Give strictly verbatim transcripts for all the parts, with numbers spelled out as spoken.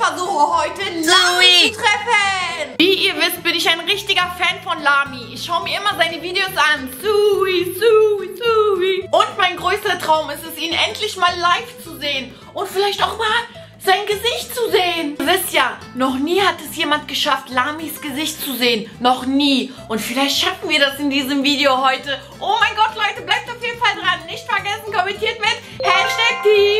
versuche heute Lami zu treffen. Wie ihr wisst, bin ich ein richtiger Fan von Lami. Ich schaue mir immer seine Videos an. Sui, Sui, Sui. Und mein größter Traum ist es, ihn endlich mal live zu sehen. Und vielleicht auch mal sein Gesicht zu sehen. Ihr wisst ja, noch nie hat es jemand geschafft, Lamis Gesicht zu sehen. Noch nie. Und vielleicht schaffen wir das in diesem Video heute. Oh mein Gott, Leute, bleibt auf jeden Fall dran. Nicht vergessen, kommentiert mit Hashtag Team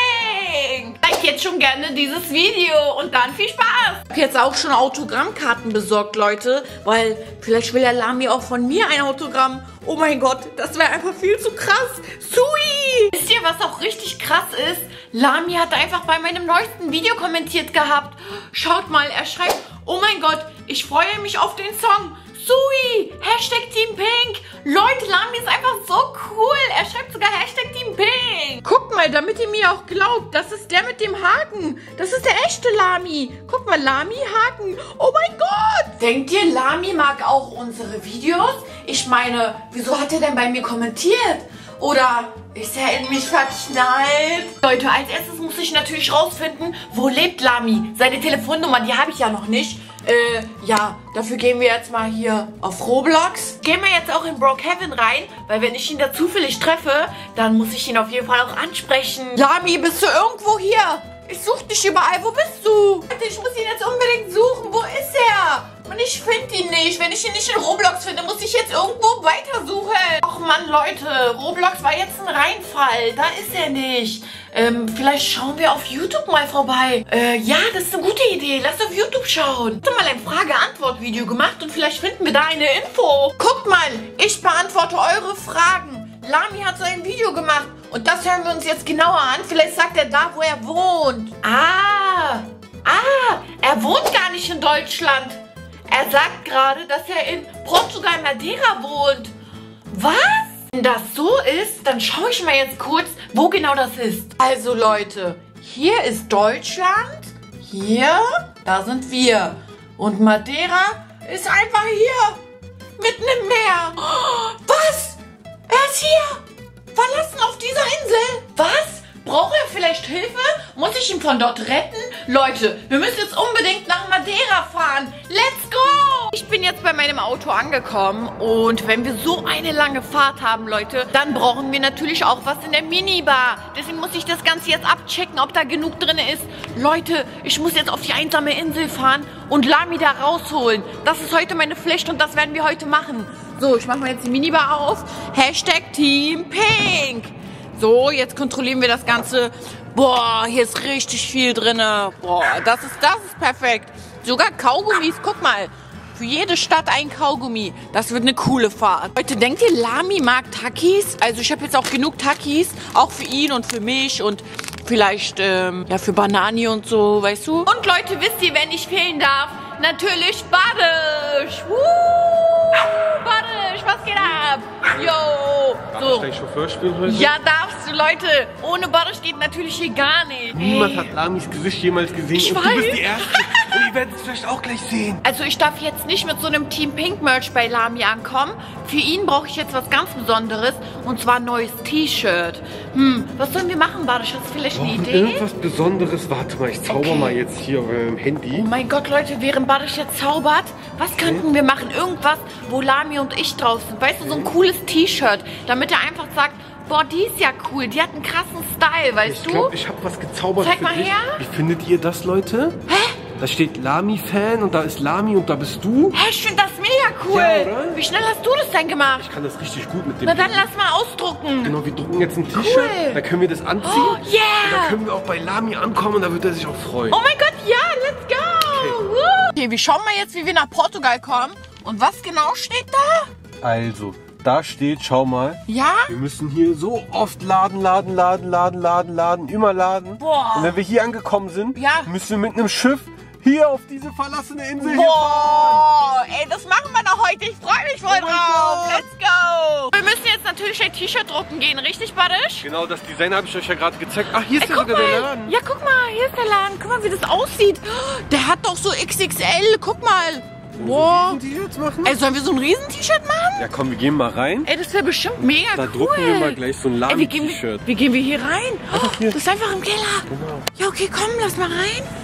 Pink. Like jetzt schon gerne dieses Video und dann viel Spaß. Ich habe jetzt auch schon Autogrammkarten besorgt, Leute. Weil vielleicht will ja Lami auch von mir ein Autogramm. Oh mein Gott, das wäre einfach viel zu krass. Sui! Wisst ihr, was auch richtig krass ist? Lami hat einfach bei meinem neuesten Video kommentiert gehabt. Schaut mal, er schreibt, oh mein Gott, ich freue mich auf den Song. Sui! Hashtag Team Pink! Leute, Lami ist einfach so cool. Er schreibt sogar Hashtag Team Pink. Guckt mal, damit ihr mir auch glaubt, das ist der mit dem Haken. Das ist der echte Lami. Guck mal, Lami, Haken. Oh mein Gott! Denkt ihr, Lami mag auch unsere Videos? Ich meine, wieso hat er denn bei mir kommentiert? Oder ist er in mich verknallt? Leute, als erstes muss ich natürlich rausfinden, wo lebt Lami? Seine Telefonnummer, die habe ich ja noch nicht. Äh, ja, dafür gehen wir jetzt mal hier auf Roblox. Gehen wir jetzt auch in Brookhaven rein, weil wenn ich ihn da zufällig treffe, dann muss ich ihn auf jeden Fall auch ansprechen. Lami, bist du irgendwo hier? Ich suche dich überall. Wo bist du? Ich muss ihn jetzt unbedingt suchen. Wo ist er? Und ich finde ihn nicht. Wenn ich ihn nicht in Roblox finde, muss ich jetzt irgendwo weitersuchen. Och Mann, Leute. Roblox war jetzt ein Reinfall. Da ist er nicht. Ähm, vielleicht schauen wir auf YouTube mal vorbei. Äh, ja, das ist eine gute Idee. Lasst auf YouTube schauen. Ich habe mal ein Frage-Antwort-Video gemacht und vielleicht finden wir da eine Info. Guckt mal, ich beantworte eure Fragen. Lami hat so ein Video gemacht und das hören wir uns jetzt genauer an. Vielleicht sagt er da, wo er wohnt. Ah, ah, er wohnt gar nicht in Deutschland. Er sagt gerade, dass er in Portugal Madeira wohnt. Was? Wenn das so ist, dann schaue ich mal jetzt kurz, wo genau das ist. Also Leute, hier ist Deutschland. Hier, da sind wir. Und Madeira ist einfach hier. Mitten im Meer. Was? Er ist hier. Verlassen auf dieser Insel. Was? Braucht er vielleicht Hilfe? Muss ich ihn von dort retten? Leute, wir müssen jetzt unbedingt nach Madeira fahren. Let's go! Ich bin jetzt bei meinem Auto angekommen und wenn wir so eine lange Fahrt haben, Leute, dann brauchen wir natürlich auch was in der Minibar. Deswegen muss ich das Ganze jetzt abchecken, ob da genug drin ist. Leute, ich muss jetzt auf die einsame Insel fahren und Lami da rausholen. Das ist heute meine Pflicht und das werden wir heute machen. So, ich mache mal jetzt die Minibar auf. Hashtag Team Pink. So, jetzt kontrollieren wir das Ganze. Boah, hier ist richtig viel drin. Boah, das ist, das ist perfekt. Sogar Kaugummis, guck mal. Für jede Stadt ein Kaugummi. Das wird eine coole Fahrt. Leute, denkt ihr, Lami mag Takis? Also ich habe jetzt auch genug Takis. Auch für ihn und für mich und vielleicht ähm, ja, für Banani und so, weißt du? Und Leute, wisst ihr, wer nicht fehlen darf? Natürlich Badisch. Woo! Badisch, was geht ab? Yo! Darf so. ich dein Chauffeur spielen heute? Ja, darfst du, Leute. Ohne Badisch geht natürlich hier gar nicht. Niemand hey. hat Lamis Gesicht jemals gesehen. Ich und weiß. du bist die Erste. Und ihr werdet es vielleicht auch gleich sehen. Also ich darf jetzt nicht mit so einem Team Pink Merch bei Lami ankommen. Für ihn brauche ich jetzt was ganz Besonderes. Und zwar ein neues T-Shirt. Hm, was sollen wir machen, Badisch? Hast du vielleicht eine Idee? Irgendwas Besonderes. Warte mal, ich zauber Okay. mal jetzt hier auf meinem Handy. Oh mein Gott, Leute, während Badisch jetzt zaubert, was könnten wir machen? Irgendwas, wo Lami und ich drauf sind. Weißt du, so ein cooles T-Shirt, damit er einfach sagt, boah, die ist ja cool, die hat einen krassen Style, weißt Ich du? glaube, ich habe was gezaubert Zeig für mal dich. her. Wie findet ihr das, Leute? Hä? Da steht Lami-Fan und da ist Lami und da bist du. Hä, ich finde das mega cool. Ja, oder? Wie schnell hast du das denn gemacht? Ich kann das richtig gut mit dem. Na dann lass mal ausdrucken. Genau, wir drucken jetzt ein T-Shirt, Cool. da können wir das anziehen. Oh, yeah. Und dann können wir auch bei Lami ankommen und da wird er sich auch freuen. Oh mein Gott, ja, let's go. Okay, okay, wir schauen mal jetzt, wie wir nach Portugal kommen. Und was genau steht da? Also, da steht, schau mal. Ja? Wir müssen hier so oft laden, laden, laden, laden, laden, laden, immer laden. Boah. Und wenn wir hier angekommen sind, Ja. müssen wir mit einem Schiff hier auf diese verlassene Insel hier fahren. Boah, ey, das machen wir noch heute. Ich freue mich voll Oh mein drauf. Gott. Let's go. Wir müssen jetzt natürlich ein T-Shirt drucken gehen, richtig, Badisch? Genau, das Design habe ich euch ja gerade gezeigt. Ach, hier ist Ey, ja guck sogar der mal. Laden. Ja, guck mal, hier ist der Laden. Guck mal, wie das aussieht. Der hat doch so X X L. Guck mal. Boah. Die jetzt machen? Ey, sollen wir so ein Riesen-T-Shirt machen? Ja, komm, wir gehen mal rein. Ey, das wäre bestimmt mega Da cool. drucken wir mal gleich so ein Ey, wie gehen, wir, Laden-T-Shirt. wie gehen wir hier rein? Oh, hier. das ist einfach im Keller. Genau. Ja, okay, komm, lass mal rein.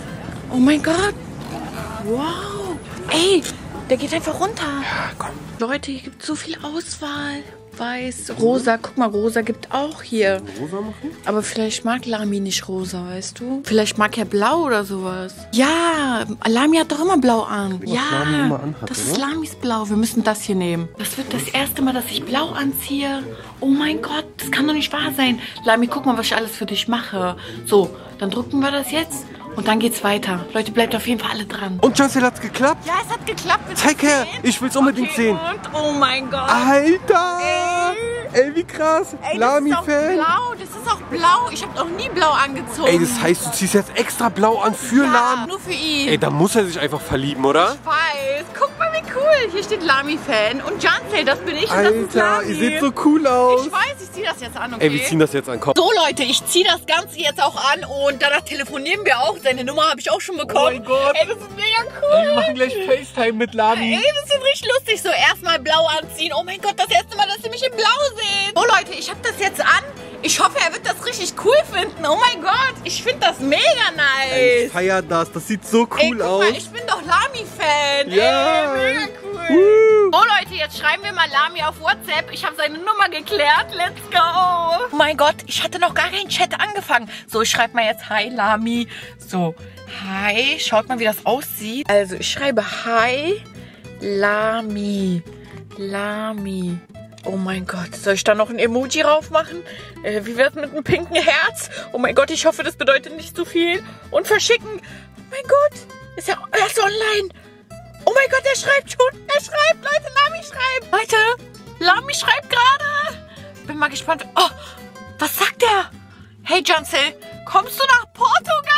Oh mein Gott. Wow. Ey, der geht einfach runter. Ja, komm. Leute, hier gibt es so viel Auswahl. Weiß, rosa. Guck mal, rosa gibt auch hier. Rosa machen? Aber vielleicht mag Lami nicht rosa, weißt du? Vielleicht mag er blau oder sowas. Ja, Lami hat doch immer blau an. Was ja, Lami immer anhat, das oder? ist Lamis Blau. Wir müssen das hier nehmen. Das wird das erste Mal, dass ich blau anziehe. Oh mein Gott, das kann doch nicht wahr sein. Lami, guck mal, was ich alles für dich mache. So, dann drücken wir das jetzt und dann geht's weiter. Leute, bleibt auf jeden Fall alle dran. Und Chancel, hat's geklappt? Ja, es hat geklappt. Willst Zeig du her, sehen? ich will's unbedingt Okay, sehen. und, oh mein Gott. Alter! Ey. Ey, wie krass. Ey, das ist auch Lami-Fan. blau, das ist auch blau. Ich habe noch nie blau angezogen. Ey, das heißt, du ziehst jetzt extra blau an für ja, Lami. nur für ihn. Ey, da muss er sich einfach verlieben, oder? Ich weiß. Guck mal, wie cool. Hier steht Lami-Fan. Und Jancel, das bin ich und das ist Alter, Lami. ihr seht so cool aus. Ich weiß, ich ziehe das jetzt an, okay? Ey, wir ziehen das jetzt an. Komm. So, Leute, ich ziehe das Ganze jetzt auch an und danach telefonieren wir auch. Seine Nummer habe ich auch schon bekommen. Oh mein Gott. Ey, das ist mega cool. Ey, wir machen gleich FaceTime mit Lami. Ey, das wird richtig lustig. So, erstmal blau anziehen. Oh mein Gott, das erste Mal, dass ihr mich in blau seht. So, Leute, ich habe das jetzt an. Ich hoffe, er wird das richtig cool finden. Oh mein Gott, ich finde das mega nice. Ey, ich feier das. Das sieht so cool Ey, guck aus. mal, ich bin doch Lami-Fan. Ja. Ey, mega cool. Uh. So, Leute, jetzt schreiben wir mal Lami auf WhatsApp. Ich habe seine Nummer geklärt. Let's go. Oh mein Gott, ich hatte noch gar keinen Chat angefangen. So, ich schreibe mal jetzt Hi, Lami. So, Hi. Schaut mal, wie das aussieht. Also, ich schreibe Hi, Lami. Lami. Oh mein Gott, soll ich da noch ein Emoji drauf machen? Äh, wie wär's mit einem pinken Herz? Oh mein Gott, ich hoffe, das bedeutet nicht zu viel. Und verschicken. Oh mein Gott, ist er, er ist online. Oh mein Gott, er schreibt schon. Er schreibt, Leute, Lami schreibt. Leute, Lami schreibt gerade. Bin mal gespannt. Oh, was sagt er? Hey, Jancel, kommst du nach Portugal?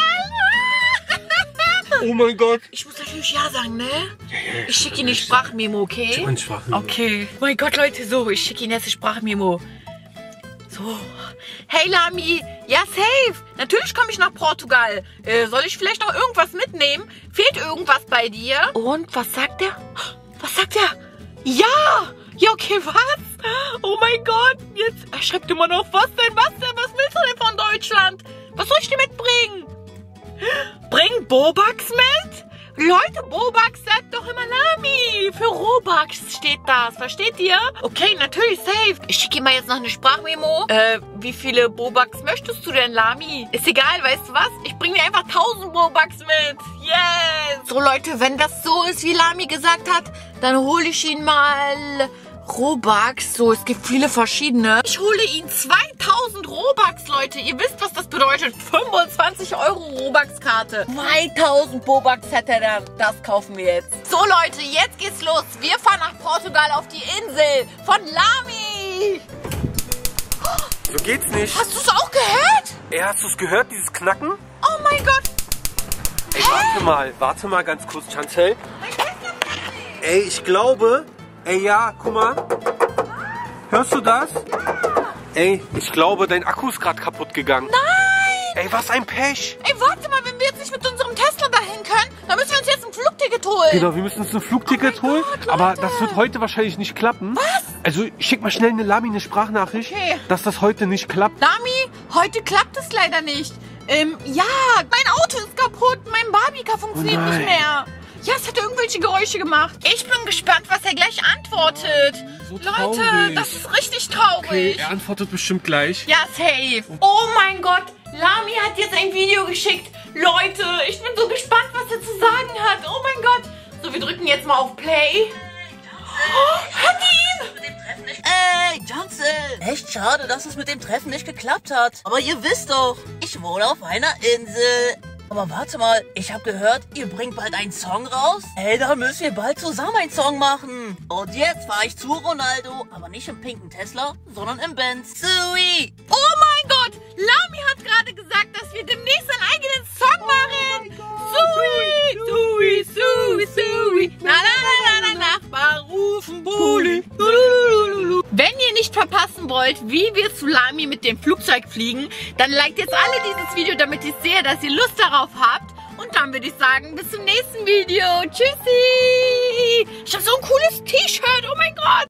Oh mein Gott. Ich muss natürlich ja sagen, ne? Ja, ja, Ich schicke ihm eine Sprachmemo, okay? Eine Sprachmemo. Okay. Oh mein Gott, Leute, so, ich schicke Ihnen jetzt eine Sprachmemo. So. Hey, Lami. Ja, safe. Natürlich komme ich nach Portugal. Äh, soll ich vielleicht noch irgendwas mitnehmen? Fehlt irgendwas bei dir? Und, was sagt er? Was sagt er? Ja. Ja, okay, was? Oh mein Gott. Jetzt, er schreibt immer noch, was denn, was denn? Was willst du denn von Deutschland? Was soll ich dir mitbringen? Bring Bobax mit? Leute, Bobax sagt doch immer Lami. Für Robux steht das. Versteht ihr? Okay, natürlich, safe. Ich schicke ihm mal jetzt noch eine Sprachmemo. Äh, wie viele Bobax möchtest du denn, Lami? Ist egal, weißt du was? Ich bringe dir einfach tausend Bobax mit. Yes. So, Leute, wenn das so ist, wie Lami gesagt hat, dann hole ich ihn mal Robux. So, es gibt viele verschiedene. Ich hole ihn zweitausend Robux, Leute. Ihr wisst, was das bedeutet. fünfundzwanzig Euro Robux-Karte. zweitausend Robux hat er dann. Das kaufen wir jetzt. So, Leute, jetzt geht's los. Wir fahren nach Portugal auf die Insel von Lami. So geht's nicht. Hast du es auch gehört? Ey, hast du es gehört, dieses Knacken? Oh mein Gott. Ey, warte mal, warte mal ganz kurz, Chancel. Ey, ich glaube... Ey, ja, guck mal. Hörst du das? Ja. Ey, ich glaube, dein Akku ist gerade kaputt gegangen. Nein. Ey, was ein Pech. Ey, warte mal, wenn wir jetzt nicht mit unserem Tesla dahin können, dann müssen wir uns jetzt ein Flugticket holen. Genau, wir müssen uns ein Flugticket Oh mein holen. Gott, aber Leute. das wird heute wahrscheinlich nicht klappen. Was? Also, schick mal schnell eine Lami eine Sprachnachricht, Okay. dass das heute nicht klappt. Lami, heute klappt es leider nicht. Ähm, ja, mein Auto ist kaputt, mein Barbiecar funktioniert Oh nein. nicht mehr. Ja, es hat irgendwelche Geräusche gemacht. Ich bin gespannt, was er gleich antwortet. So Leute, traurig. das ist richtig traurig. Okay, er antwortet bestimmt gleich. Ja, safe. Oh mein Gott, Lami hat jetzt ein Video geschickt. Leute, ich bin so gespannt, was er zu sagen hat. Oh mein Gott. So, wir drücken jetzt mal auf Play. Oh, hört ihn! Ey, Jancel! Echt schade, dass es mit dem Treffen nicht geklappt hat. Aber ihr wisst doch, ich wohne auf einer Insel. Aber warte mal, ich habe gehört, ihr bringt bald einen Song raus? Ey, da müssen wir bald zusammen einen Song machen. Und jetzt fahre ich zu Ronaldo, aber nicht im pinken Tesla, sondern im Benz. Sui! Oh mein Gott, Lami hat gerade gesagt, dass wir demnächst einen eigenen Song machen. Sui, sui, sui, sui. Na, na, na, na, na, Nachbar rufen Bulli. Wenn ihr nicht verpassen wollt, wie wir zu Lami mit dem Flugzeug fliegen, dann liked jetzt alle dieses Video, damit ich sehe, dass ihr Lust darauf habt. Und dann würde ich sagen, bis zum nächsten Video. Tschüssi. Ich habe so ein cooles T-Shirt. Oh mein Gott.